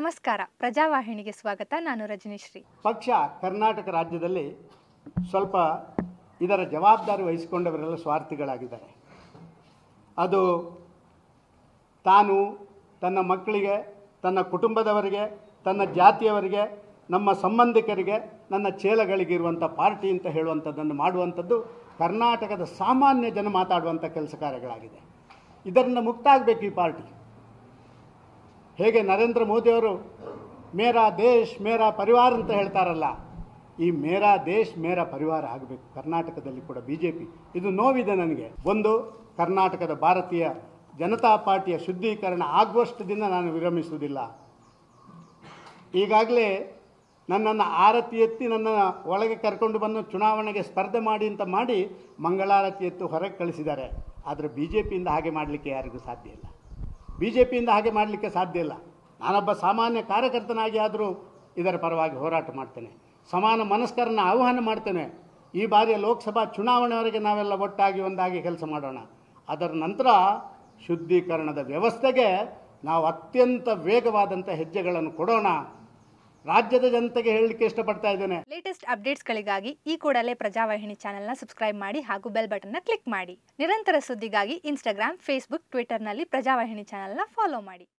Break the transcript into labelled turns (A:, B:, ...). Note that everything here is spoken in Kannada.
A: ನಮಸ್ಕಾರ, ಪ್ರಜಾವಾಹಿನಿಗೆ ಸ್ವಾಗತ. ನಾನು ರಜನಿಶ್ರೀ.
B: ಪಕ್ಷ ಕರ್ನಾಟಕ ರಾಜ್ಯದಲ್ಲಿ ಸ್ವಲ್ಪ ಇದರ ಜವಾಬ್ದಾರಿ ವಹಿಸಿಕೊಂಡವರೆಲ್ಲ ಸ್ವಾರ್ಥಿಗಳಾಗಿದ್ದಾರೆ. ಅದು ತಾನು ತನ್ನ ಮಕ್ಕಳಿಗೆ, ತನ್ನ ಕುಟುಂಬದವರಿಗೆ, ತನ್ನ ಜಾತಿಯವರಿಗೆ, ನಮ್ಮ ಸಂಬಂಧಿಕರಿಗೆ, ನನ್ನ ಚೇಲಗಳಿಗಿರುವಂಥ ಪಾರ್ಟಿ ಅಂತ ಹೇಳುವಂಥದ್ದನ್ನು ಮಾಡುವಂಥದ್ದು ಕರ್ನಾಟಕದ ಸಾಮಾನ್ಯ ಜನ ಮಾತಾಡುವಂಥ ಕೆಲಸ ಕಾರ್ಯಗಳಾಗಿದೆ. ಇದರಿಂದ ಮುಕ್ತ ಆಗಬೇಕು ಈ ಪಾರ್ಟಿ. ಹೇಗೆ ನರೇಂದ್ರ ಮೋದಿಯವರು ಮೇರಾ ದೇಶ್ ಮೇರಾ ಪರಿವಾರ ಅಂತ ಹೇಳ್ತಾರಲ್ಲ, ಈ ಮೇರಾ ದೇಶ್ ಮೇರಾ ಪರಿವಾರ ಆಗಬೇಕು ಕರ್ನಾಟಕದಲ್ಲಿ ಕೂಡ. BJP ಇದು ನೋವಿದೆ ನನಗೆ. ಒಂದು, ಕರ್ನಾಟಕದ ಭಾರತೀಯ ಜನತಾ ಪಾರ್ಟಿಯ ಶುದ್ಧೀಕರಣ ಆಗುವಷ್ಟು ದಿನ ನಾನು ವಿರಮಿಸುವುದಿಲ್ಲ. ಈಗಾಗಲೇ ನನ್ನನ್ನು ಆರತಿ ಎತ್ತಿ ನನ್ನನ್ನು ಒಳಗೆ ಕರ್ಕೊಂಡು ಬಂದು ಚುನಾವಣೆಗೆ ಸ್ಪರ್ಧೆ ಮಾಡಿ ಅಂತ ಮಾಡಿ ಮಂಗಳಾರತಿ ಎತ್ತು ಹೊರಗೆ ಕಳಿಸಿದ್ದಾರೆ. ಆದರೆ BJPಯಿಂದ ಹಾಗೆ ಮಾಡಲಿಕ್ಕೆ ಯಾರಿಗೂ ಸಾಧ್ಯ ಇಲ್ಲ. BJPಯಿಂದ ಹಾಗೆ ಮಾಡಲಿಕ್ಕೆ ಸಾಧ್ಯ ಇಲ್ಲ. ನಾನೊಬ್ಬ ಸಾಮಾನ್ಯ ಕಾರ್ಯಕರ್ತನಾಗಿ ಆದರೂ ಇದರ ಪರವಾಗಿ ಹೋರಾಟ ಮಾಡ್ತೇನೆ. ಸಮಾನ ಮನಸ್ಕರನ್ನು ಆಹ್ವಾನ ಮಾಡ್ತೇನೆ. ಈ ಬಾರಿಯ ಲೋಕಸಭಾ ಚುನಾವಣೆವರೆಗೆ ನಾವೆಲ್ಲ ಒಟ್ಟಾಗಿ ಒಂದಾಗಿ ಕೆಲಸ ಮಾಡೋಣ. ಅದರ ನಂತರ ಶುದ್ಧೀಕರಣದ ವ್ಯವಸ್ಥೆಗೆ ನಾವು ಅತ್ಯಂತ ವೇಗವಾದಂಥ ಹೆಜ್ಜೆಗಳನ್ನು ಕೊಡೋಣ. ರಾಜ್ಯದ ಜನತೆಗೆ ಹೇಳಲಿಕ್ಕೆ ಇಷ್ಟಪಡ್ತಾ ಇದ್ದೇನೆ.
A: ಲೇಟೆಸ್ಟ್ ಅಪ್ಡೇಟ್ಸ್ಗಳಿಗಾಗಿ ಈ ಕೂಡಲೇ ಪ್ರಜಾವಾಹಿನಿ ಚಾನೆಲ್ನ ಸಬ್ಸ್ಕ್ರೈಬ್ ಮಾಡಿ ಹಾಗೂ ಬೆಲ್ ಬಟನ್ನ ಕ್ಲಿಕ್ ಮಾಡಿ. ನಿರಂತರ ಸುದ್ದಿಗಾಗಿ ಇನ್ಸ್ಟಾಗ್ರಾಮ್, ಫೇಸ್ಬುಕ್, ಟ್ವಿಟರ್ನಲ್ಲಿ ಪ್ರಜಾವಾಹಿನಿ ಚಾನೆಲ್ನ ಫಾಲೋ ಮಾಡಿ.